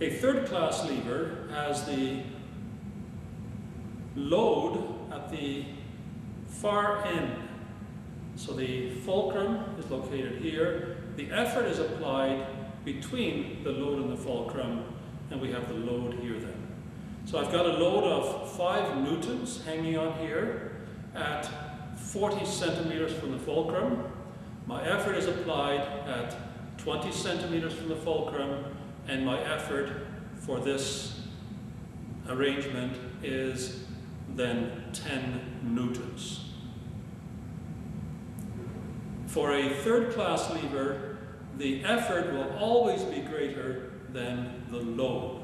A third class lever has the load at the far end. So the fulcrum is located here. The effort is applied between the load and the fulcrum, and we have the load here then. So I've got a load of 5 newtons hanging on here at 40 centimeters from the fulcrum. My effort is applied at 20 centimeters from the fulcrum, and my effort for this arrangement is then 10 newtons. For a third class lever, the effort will always be greater than the load.